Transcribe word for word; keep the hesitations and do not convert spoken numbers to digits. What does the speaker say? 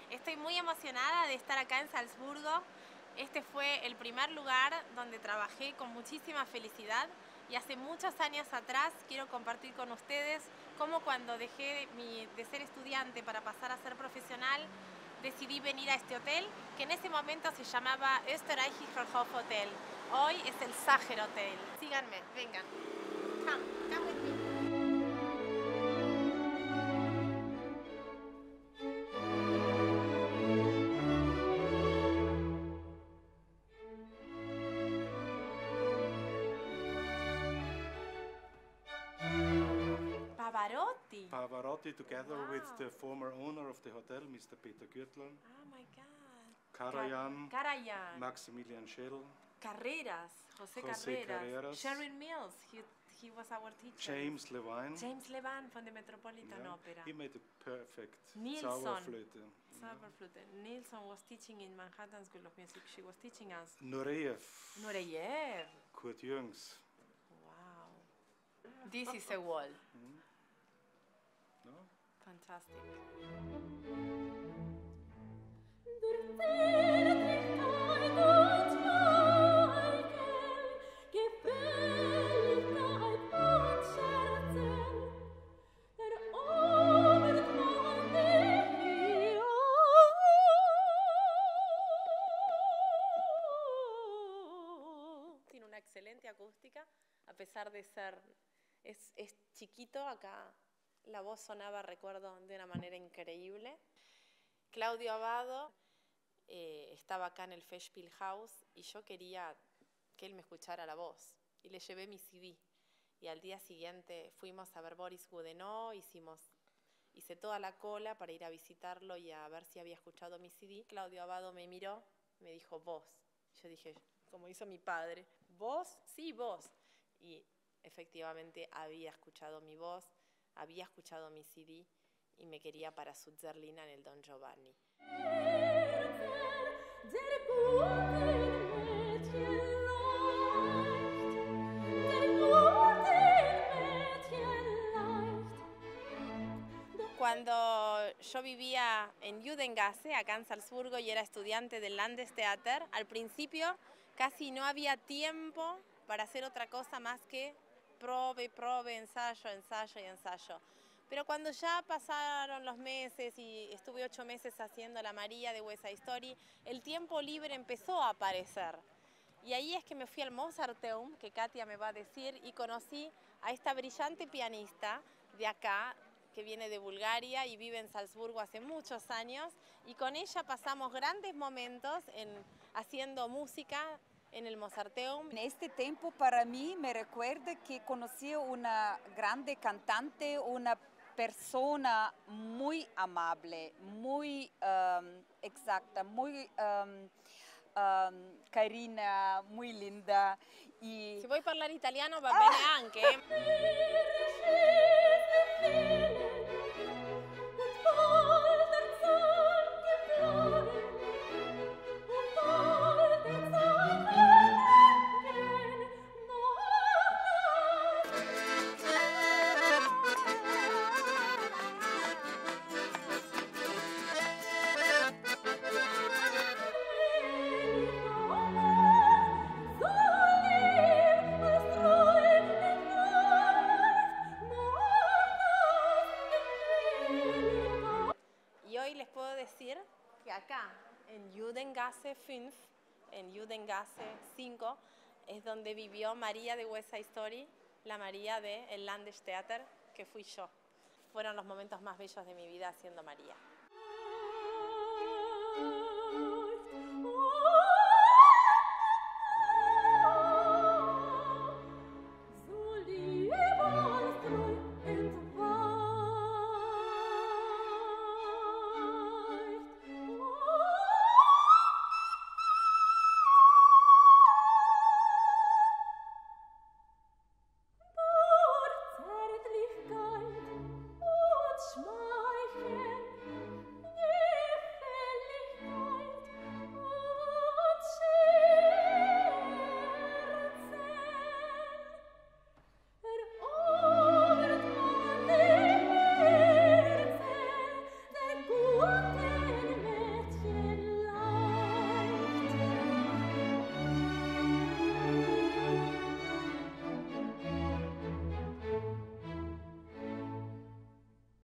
Estoy muy emocionada de estar acá en Salzburgo. Este fue el primer lugar donde trabajé con muchísima felicidad y hace muchos años atrás quiero compartir con ustedes cómo cuando dejé mi, de ser estudiante para pasar a ser profesional decidí venir a este hotel que en ese momento se llamaba Österreichischer Hofhotel. Hoy es el Sacher Hotel. Síganme, vengan. Come, come with me. Pavarotti. Pavarotti, together Wow. with the former owner of the hotel, Mister Peter Gürtler, Oh my God. Karajan, Karajan. Maximilian Schell, Carreras, José, José Carreras. Carreras. Sharon Mills, he, he was our teacher. James Levine. James Levine from the Metropolitan Yeah, Opera. he made a perfect Nilsson. Zauberflöte. Zauberflöte. Nilsson was teaching in Manhattan School of Music. She was teaching us. Nureyev, Nureyev. Kurt Jürgens. Wow. This is a wall. No? Fantastic. Tiene una excelente acústica, a pesar de ser, es, es chiquito, acá la voz sonaba, recuerdo, de una manera increíble. Claudio Abbado eh, estaba acá en el Festspielhaus y yo quería que él me escuchara la voz. Y le llevé mi C D. Y al día siguiente fuimos a ver Boris Godunov, hicimos, hice toda la cola para ir a visitarlo y a ver si había escuchado mi C D. Claudio Abbado me miró, me dijo, vos. Yo dije, como hizo mi padre, ¿vos? Sí, vos. Y efectivamente había escuchado mi voz, había escuchado mi C D y me quería para su Zerlina en el Don Giovanni. Cuando yo vivía en Judengasse, acá en Salzburgo, y era estudiante del Landestheater, al principio casi no había tiempo para hacer otra cosa más que probe, probe, ensayo, ensayo y ensayo. Pero cuando ya pasaron los meses y estuve ocho meses haciendo la María de West Side Story, el tiempo libre empezó a aparecer. Y ahí es que me fui al Mozarteum, que Katia me va a decir, y conocí a esta brillante pianista de acá, que viene de Bulgaria y vive en Salzburgo hace muchos años, y con ella pasamos grandes momentos en, haciendo música en el Mozarteum. En este tiempo para mí me recuerda que conocí una grande cantante, una persona muy amable, muy um, exacta, muy um, um, carina, muy linda. Y... Se vuoi parlare italiano va bene anche. Les puedo decir que acá, en Judengasse cinco, en Judengasse cinco, es donde vivió María de West Side Story, la María del Landestheater, que fui yo. Fueron los momentos más bellos de mi vida haciendo María.